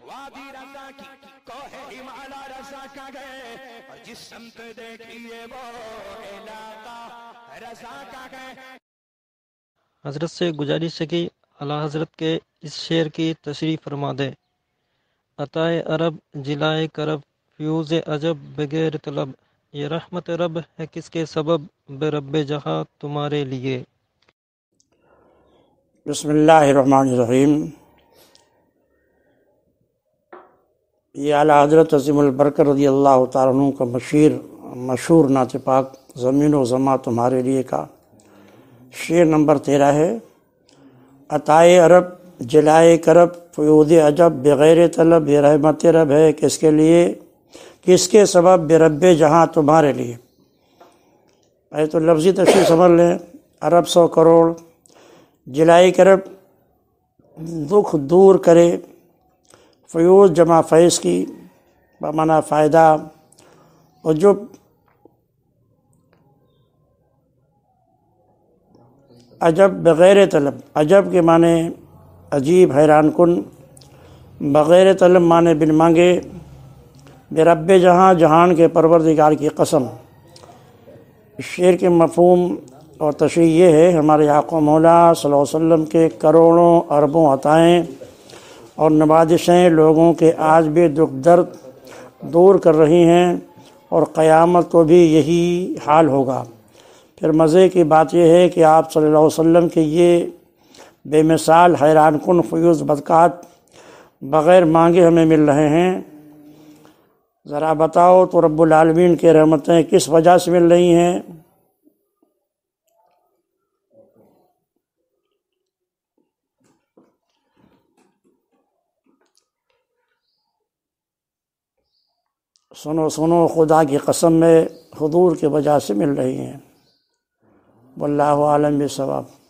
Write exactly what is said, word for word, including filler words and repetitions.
وادی رضا کی کوہ ہمالا رضا کا گئے، اور جس سمت دیکھیے وہ علاقہ رضا کا گئے۔ حضرت سے گزارش ہے کہ اعلیٰ حضرت کے اس شعر کی تشریح فرما دے۔ عطائے عرب جلائے کرب فیوز عجب بغیر طلب، یہ رحمت رب ہے کس کے سبب بے رب جہاں تمہارے لیے۔ بسم اللہ الرحمن الرحیم۔ یہ اعلیٰ حضرت عظیم البرکت رضی اللہ تعالیٰ عنہ کا مشیر مشہور نعت پاک زمین و زماں تمہارے لیے کا شعر نمبر تیرہ ہے۔ عطائے عرب جلائے کرب فیوز عجب بغیر طلب، یہ رحمت رب ہے کس کے لیے، کس کے سبب بے رب جہاں تمہارے لیے۔ پہلے تو لفظی تشریح سمجھ لیں۔ عرب سو کروڑ، جلائے کرب دکھ دور کرے، فیوز جمع فیض کی بمعنی فائدہ، عجب عجب بغیر طلب، عجب کے معنی عجیب حیران کن، بغیر طلب معنی بن مانگے، بے رب جہاں جہان کے پروردگار کی قسم۔ اس شعر کے مفہوم اور تشریح یہ ہے، ہمارے آقا مولا صلی اللہ علیہ وسلم کے کروڑوں اربوں عطائیں اور نوازشیں لوگوں کے آج بھی دکھ درد دور کر رہی ہیں، اور قیامت کو بھی یہی حال ہوگا۔ پھر مزے کی بات یہ ہے کہ آپ صلی اللہ علیہ وسلم کے یہ بے مثال حیران کن فیوز برکات بغیر مانگے ہمیں مل رہے ہیں۔ ذرا بتاؤ تو رب العالمین کے رحمتیں کس وجہ سے مل رہی ہیں؟ سنو سنو خدا کی قسم میں حضور کی وجہ سے مل رہی ہیں۔ واللہ عالم بالصواب۔